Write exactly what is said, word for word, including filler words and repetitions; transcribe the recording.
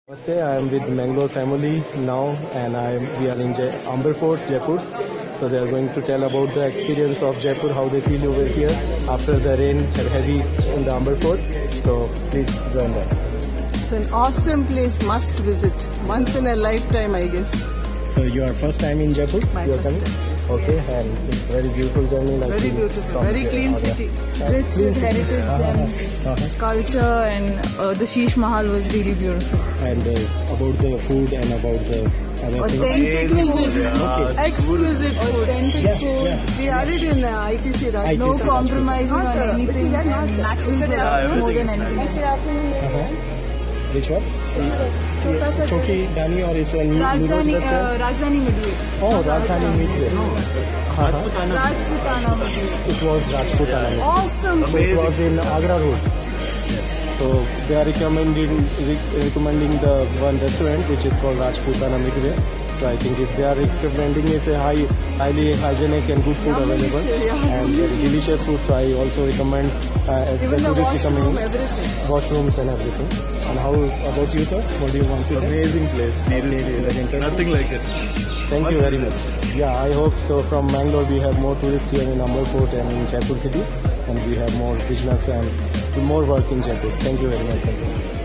Namaste, I am with Mangalore family now and I am, we are in Jai, Amber Fort, Jaipur. So they are going to tell about the experience of Jaipur, how they feel over here after the rain heavy in the Amber Fort. So please join them. It's an awesome place, must visit. Once in a lifetime, I guess. So your first time in Jaipur? My you are first coming? time. Okay, and it's very beautiful journey. Like Very beautiful, very clean city. Rich with heritage and Uh-huh. culture, and uh, the Sheesh Mahal was really beautiful. And uh, about the food and about the other things. Exquisite, Okay. exquisite food. Authentic Yes, food, yeah. We had it in uh, I T C, right? I T C. no compromising Not, on uh, anything, but you and natural products more than anything. Uh-huh. Which one? Chota sa Choki Dani or is a new Rajdhani, noodles uh, Rajdhani Midway. Oh, Rajdhani Midway. Uh-huh. Rajputana Midway. It was Rajputana Midway. Awesome food. It was in Agra Road. So they are recommending re- recommending the one restaurant which is called Rajputana Midway. So I think if they are recommending it's a high, highly hygienic and good food available yeah. and very delicious food. So I also recommend uh, as Even the tourist washroom, recommending everything. washrooms and everything. And how about you, sir? What do you want to say? Amazing place. Seriously, very interesting. Nothing like it. Thank you very much. Yeah, I hope so. From Mangalore, we have more tourists here in Amber Fort and in Jaipur city, and we have more business and more work in Jaipur. Thank you very much.